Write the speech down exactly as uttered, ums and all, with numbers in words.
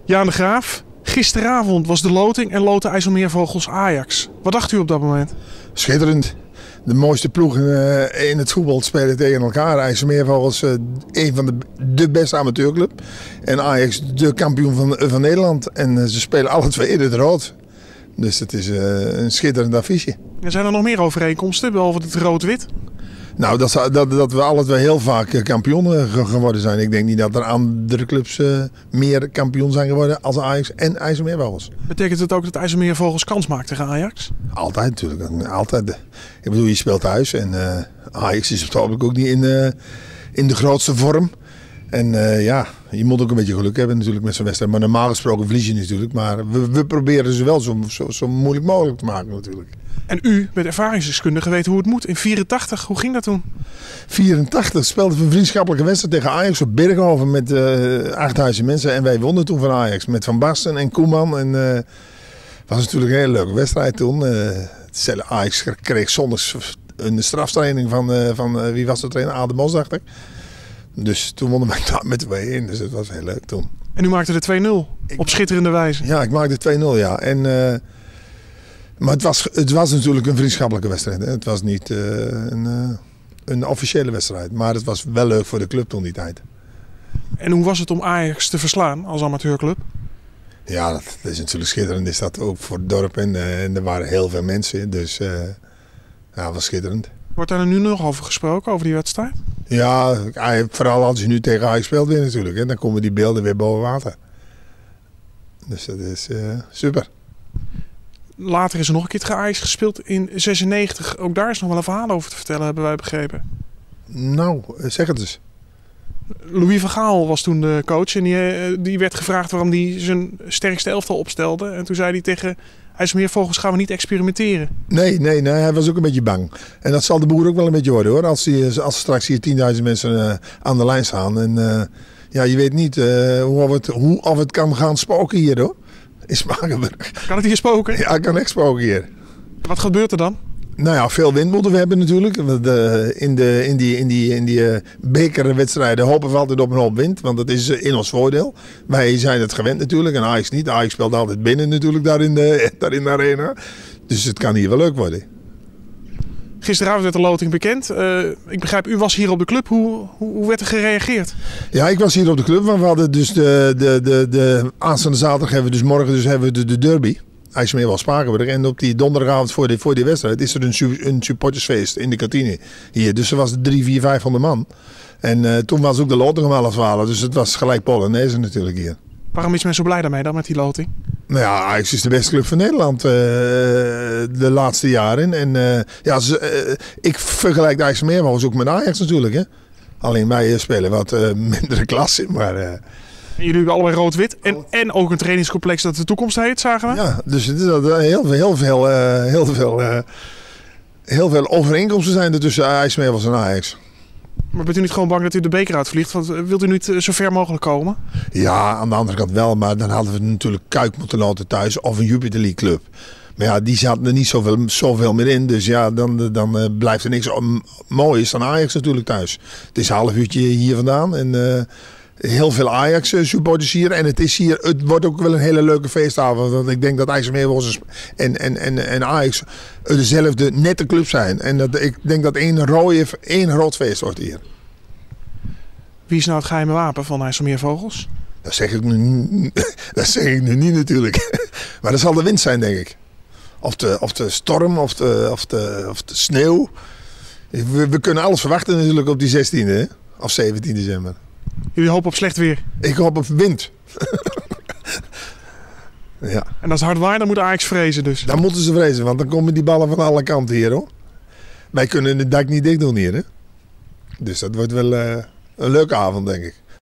Jaan de Graaf, gisteravond was de loting en loten IJsselmeervogels Ajax. Wat dacht u op dat moment? Schitterend. De mooiste ploegen uh, in het voetbal spelen tegen elkaar. IJsselmeervogels, uh, een van de, de beste amateurclub. En Ajax, de kampioen van, van Nederland. En uh, ze spelen alle twee in het rood. Dus het is uh, een schitterend affiche. En zijn er nog meer overeenkomsten, behalve het rood-wit? Nou, dat, dat, dat we alle twee heel vaak kampioen geworden zijn. Ik denk niet dat er andere clubs uh, meer kampioen zijn geworden als Ajax en IJsselmeervogels. Betekent het ook dat IJsselmeervogels kans maakt tegen Ajax? Altijd natuurlijk. Altijd. Ik bedoel, je speelt thuis. En uh, Ajax is hopelijk ook niet in, uh, in de grootste vorm. En uh, ja, je moet ook een beetje geluk hebben natuurlijk met zo'n wedstrijd. Maar normaal gesproken verlies je natuurlijk. Maar we, we proberen ze wel zo, zo, zo moeilijk mogelijk te maken natuurlijk. En u, met ervaringsdeskundige, weet hoe het moet. In vierentachtig, hoe ging dat toen? vierentachtig speelden we een vriendschappelijke wedstrijd tegen Ajax op Berghoven met uh, achtduizend mensen. En wij wonnen toen van Ajax met Van Basten en Koeman. En uh, was natuurlijk een hele leuke wedstrijd toen. Uh, Ajax kreeg zondags een straftraining van, uh, van uh, wie was de trainer? Adem Mos, dacht ik. Dus toen wonnen wij daar met twee-een. Dus dat was heel leuk toen. En u maakte de twee nul op schitterende wijze. Ja, ik maakte twee nul, ja. En, uh, maar het was, het was natuurlijk een vriendschappelijke wedstrijd. Hè. Het was niet uh, een, uh, een officiële wedstrijd. Maar het was wel leuk voor de club toen die tijd. En hoe was het om Ajax te verslaan als amateurclub? Ja, dat, dat is natuurlijk schitterend. Is dat ook voor het dorp. En, uh, en er waren heel veel mensen. Dus uh, ja, het was schitterend. Wordt daar nu nog over gesproken, over die wedstrijd? Ja, vooral als je nu tegen Ajax speelt weer natuurlijk. Hè. Dan komen die beelden weer boven water. Dus dat is uh, super. Later is er nog een keer tegen Ajax gespeeld in zesennegentig. Ook daar is nog wel een verhaal over te vertellen, hebben wij begrepen. Nou, zeg het eens. Louis van Gaal was toen de coach. En die, die werd gevraagd waarom hij zijn sterkste elftal opstelde. En toen zei hij tegen IJsselmeervogels gaan we niet experimenteren. Nee, nee, nee, hij was ook een beetje bang. En dat zal de boer ook wel een beetje worden hoor. Als, die, als straks hier tienduizend mensen uh, aan de lijn staan. En uh, ja, je weet niet uh, hoe, of het, hoe of het kan gaan spoken hier hoor. In Spakenburg. Kan het hier spoken? Ja, het kan echt spoken hier. Wat gebeurt er dan? Nou ja, veel wind moeten we hebben natuurlijk. De, in, de, in die, in die, in die uh, bekerwedstrijden hopen we altijd op een hoop wind. Want dat is uh, in ons voordeel. Wij zijn het gewend natuurlijk en Ajax niet. Ajax speelt altijd binnen natuurlijk daar in de, daar in de arena. Dus het kan hier wel leuk worden. Gisteravond werd de loting bekend. Uh, ik begrijp, u was hier op de club. Hoe, hoe, hoe werd er gereageerd? Ja, ik was hier op de club. Want we hadden dus de, de, de, de aanstaande zaterdag hebben we dus morgen dus hebben we de, de derby. IJsselmeervogels Spakenburg. En op die donderdagavond voor, de, voor die wedstrijd is er een, een supportersfeest in de kantine hier. Dus er was drie, vier, vijfhonderd man. En uh, toen was ook de loting om half twaalf. Dus het was gelijk Polonaise natuurlijk hier. Waarom is men zo blij daarmee dan met die loting? Nou ja, Ajax is de beste club van Nederland uh, de laatste jaren. En uh, ja, ze, uh, ik vergelijk de IJsselmeervogels ook met Ajax natuurlijk. Hè? Alleen wij spelen wat uh, mindere klasse, maar... Uh, En jullie hebben allebei rood-wit en, en ook een trainingscomplex dat de toekomst heet, zagen we? Ja, dus het is heel veel, heel veel, uh, heel veel, uh, heel veel overeenkomsten zijn er tussen IJsselmeervogels en Ajax. Maar bent u niet gewoon bang dat u de beker uitvliegt? Want wilt u niet zo ver mogelijk komen? Ja, aan de andere kant wel. Maar dan hadden we natuurlijk Kuik moeten loten thuis of een Jupiler League club. Maar ja, die zaten er niet zoveel, zoveel meer in. Dus ja, dan, dan uh, blijft er niks mooi is dan Ajax natuurlijk thuis. Het is een half uurtje hier vandaan en... Uh, heel veel Ajax-supporters hier. En het, is hier, het wordt ook wel een hele leuke feestavond. Want ik denk dat IJsselmeervogels en, en, en, en Ajax dezelfde nette club zijn. En dat, ik denk dat één, rode, één rood feest wordt hier. Wie is nou het geheime wapen van IJsselmeervogels? Dat zeg ik nu, dat zeg ik nu niet natuurlijk. Maar dat zal de wind zijn, denk ik. Of de, of de storm, of de, of, de, of de sneeuw. We, we kunnen alles verwachten natuurlijk op die zestiende of zeventiende december. Jullie hopen op slecht weer? Ik hoop op wind. Ja. En als het hard waait, dan moet Ajax vrezen dus? Dan moeten ze vrezen, want dan komen die ballen van alle kanten hier hoor. Wij kunnen de dak niet dicht doen hier hè. Dus dat wordt wel uh, een leuke avond denk ik.